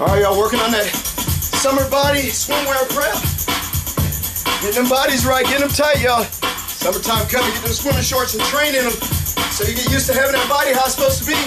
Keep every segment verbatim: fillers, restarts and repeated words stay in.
All right, y'all, working on that summer body swimwear prep. Getting them bodies right, getting them tight, y'all. Summertime coming, get them swimming shorts and train in them so you get used to having that body how it's supposed to be.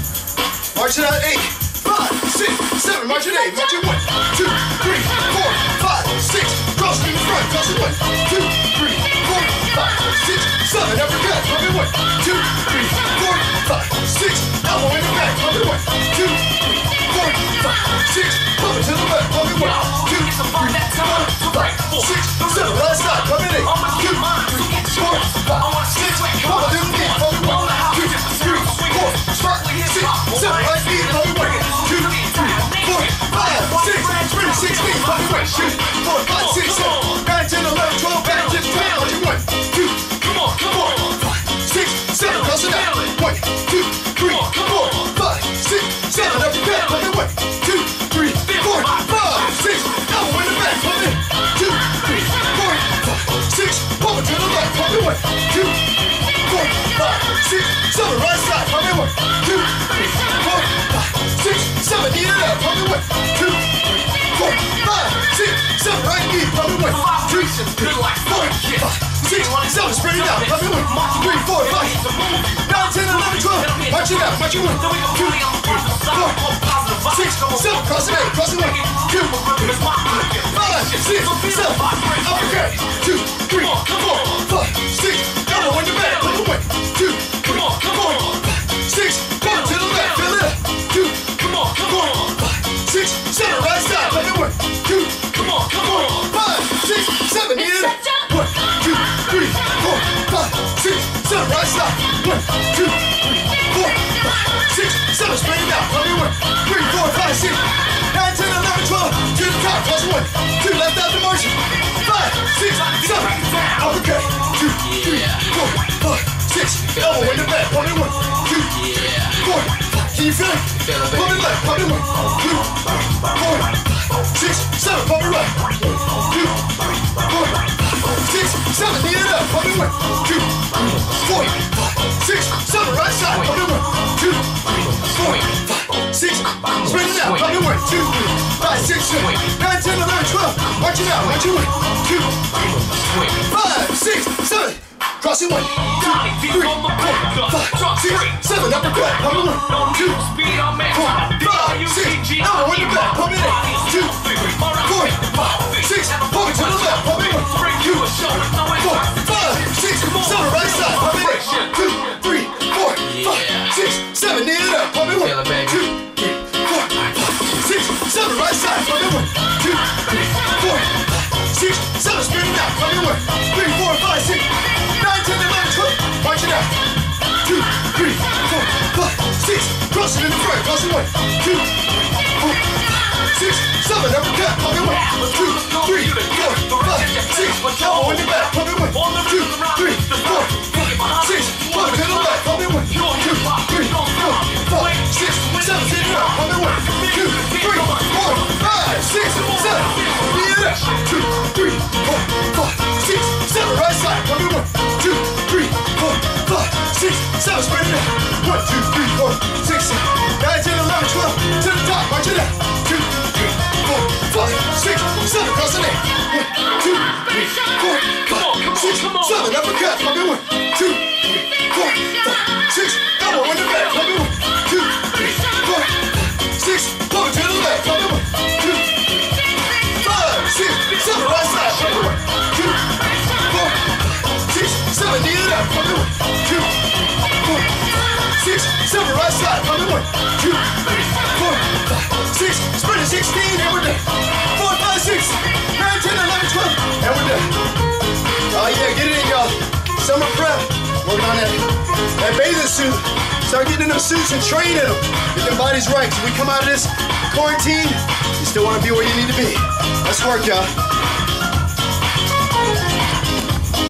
March it out, eight, five, six, seven, march it eight, march it one, two, three, four, five, six, cross in the front, cross it one, two, three, four, five, six, seven, uppercut, pump it one, two, three, four, five, six, elbow in the back, pump it one, two, three, four, five, six, pump it to the left, pump it one, two, three, four, five, six, seven, last side, pump it eight, two, three, four, five, six, pump it to the knee, pump it one, two, three, four, five, six, seven, right knee, pump it one, two, three, four, five, six, three, sixteen, pump it one, two, four, five, six, seven, nine, ten, eleven, twelve, back to the top, pump it one, two, four, five, six, seven, cross it out, one, two, three, four, five, six, seven, uppercut, pump it one, two, three, four, five, six, elbow in the back, pump it, two, three, four, five, six, pump it to the left, pump it one, two, four, five, six, seven, right side, pump it one, two, three, four, five, six, seven, knee it up, pump it one, two, three, four, five, six, seven, right knee, pump it one, two, three, four, five, six, seven, spread it out, pump it one, three, four, five, nine, ten, eleven, twelve, march it out, march it one, two, three, four, six, seven, cross it eight, cross it one, two, three, five, six, seven, uppercut, two, three, four, five, six, elbow in the back, pump it one, two, three, four, five, six, pump to the left, fill it up, two, four, five, six, seven, right side, pump it one, two, four, five, six, seven, knee it up, one, two, three, four, five, six, seven, right side, one, two, three, four, five, six, seven, straight it out, pump it one, three, four, five, six, nine, ten, eleven, twelve, to the top, cross it one, two, left out the margin, five, six, seven, uppercut, two, three, four, five, six, elbow in the back, pump it one, two, four, five, can you feel it? Pump it left, pump it one, two, four, five, six, seven, pump it right, two, four, five, six, seven, knee it up, pump it one, two, four, five, six, seven, right side, pump it one, two, four, five, six, spread it out, pump it one, two, five, six, seven, nine, ten, eleven, twelve, march it out, march it one, two, five, six, seven, cross it one, two, three, four, five, six, seven, uppercut, pump it one, two, four, five, six, elbow in the back, pump it eight, two, four, five, six, pump it to the left, pump it one, two, four, five, six, seven, right side, pump it eight, two, three, four, five, six, seven, knee it up, pump it one, two, three, four, five, six, seven, right side, pump it one, two, three, four, five, six, seven, spin it out, pump it one, three, four, five, six, nine, ten, eleven, twelve, march it out, two, three, four, five, six, cross it in the front, cross it one, two, four, five, six, seven, uppercut, pump it one, two, three, four, five, six, elbow in the back, pump it one, two, three, four, five, six, pump it to the left, pump it one, two, three, four, five, six, seven, hit it up, pump it one, two, three, four, five, six, seven, knee it up, two, three, four, five, six, seven, right side, pump it one, two, three, four, five, six, seven, spread it out, one, two, three, four, six, seven, nine, ten, eleven, twelve, to the top, march it out, two, three, four, five, six, seven, cross it eight, one, two, three, four, five, six, seven, uppercut, pump it one, two, three, four, five, six, elbow in the back, pump it one, two, three, four, five, six, pump it to the left, pump it one, two, five, six, seven, right side, pump it one, two, four, five, six, seven, knee it up, pump it one, two, four, five, six, seven, right side, pump it one, two, three, four, five, six, spread it sixteen, and we're done, four, five, six, nine, ten, eleven, twelve, and we're done. Oh yeah, get it in, y'all. Summer prep, working on that, that bathing suit. Start getting in them suits and training them. Get them bodies right. So we come out of this quarantine, you still want to be where you need to be. Let's work, y'all.